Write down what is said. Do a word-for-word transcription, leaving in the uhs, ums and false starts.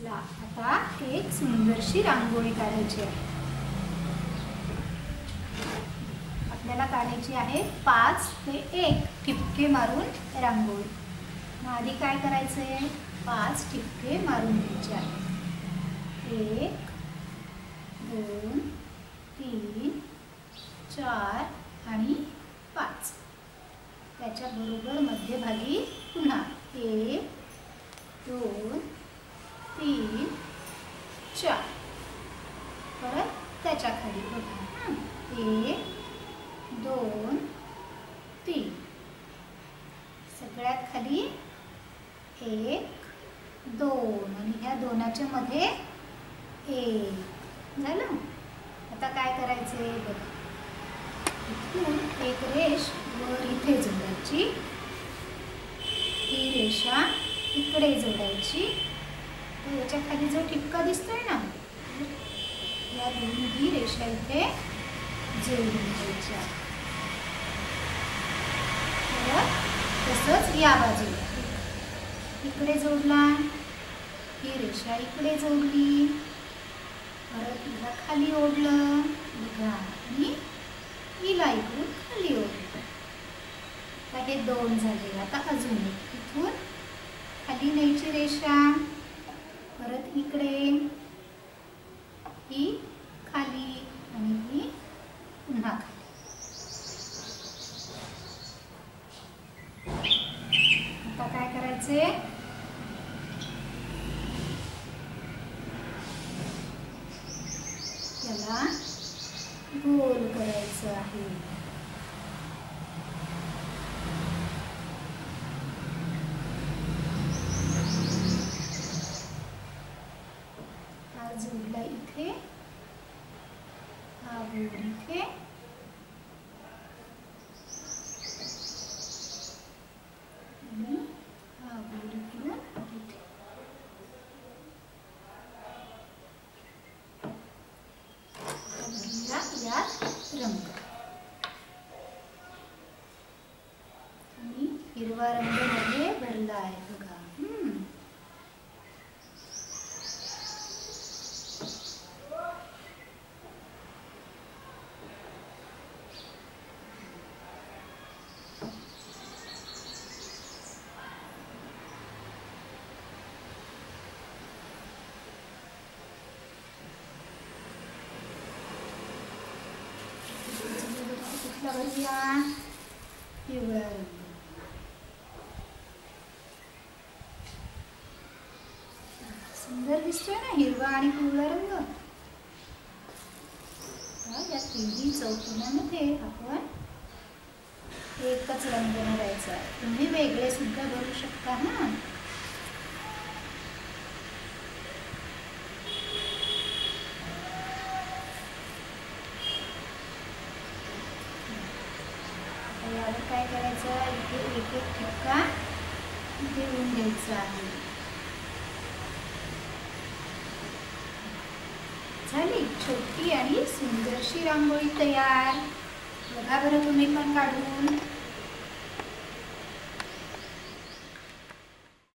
चला आता एक सुंदरशी रांगोळी काढायची आहे. आपल्याला काढायची आहे पाच ते एक ठिपके मारून रांगोळी. मग आधी काय करायचे, पाच ठिपके मारून घ्यायचे आहेत. एक दोन तीन चार आणि पाच. त्याच्याबरोबर मध्यभागी पुन्हा एक दोन तीन चार. परत त्याच्या खाली बघा एक दोन तीन. सगळ्यात खाली एक दोन आणि ह्या दोनाच्या मध्ये एक झालं. आता काय करायचे बघा, इथून एक रेष वर इथे जोडायची, ही रेषा इकडे जोडायची. याच्या खाली जो ठिपका दिसतोय ना, या दोन्ही रेषा इथे जोडून घ्यायच्या. तसंच या बाजूला इकडे जोडला, ही रेषा इकडे जोडली, परत हिला खाली ओढलं बघा आणि हिला इकडून खाली ओढलं. आता हे दोन झाले. आता अजून एक इथून खाली न्यायची रेषा, परत इकडे ही खाली आणि ही पुन्हा खाली. आता काय करायचे, याला गोल करायचं आहे. हा जोडला इथे, हा बोर्ड इथे, आणि हा बोर्ड इकडून इथे. यात रंग आणि हिरवा रंग मध्ये भरला आहे बघा. हम्म कुठला भरूया, पिवळा रंग. सुंदर दिसतोय ना हिरवा आणि पिवळा रंग. या तिन्ही चौकोनामध्ये आपण एकच रंग भरायचा. तुम्ही वेगळे सुद्धा भरू शकता ना. यावर काय करायचं, इथे एक एक ठिपका देऊन द्यायचा आहे. झाली छोटी आणि सुंदरशी रांगोळी तयार. बघा बरं तुम्ही पण काढून.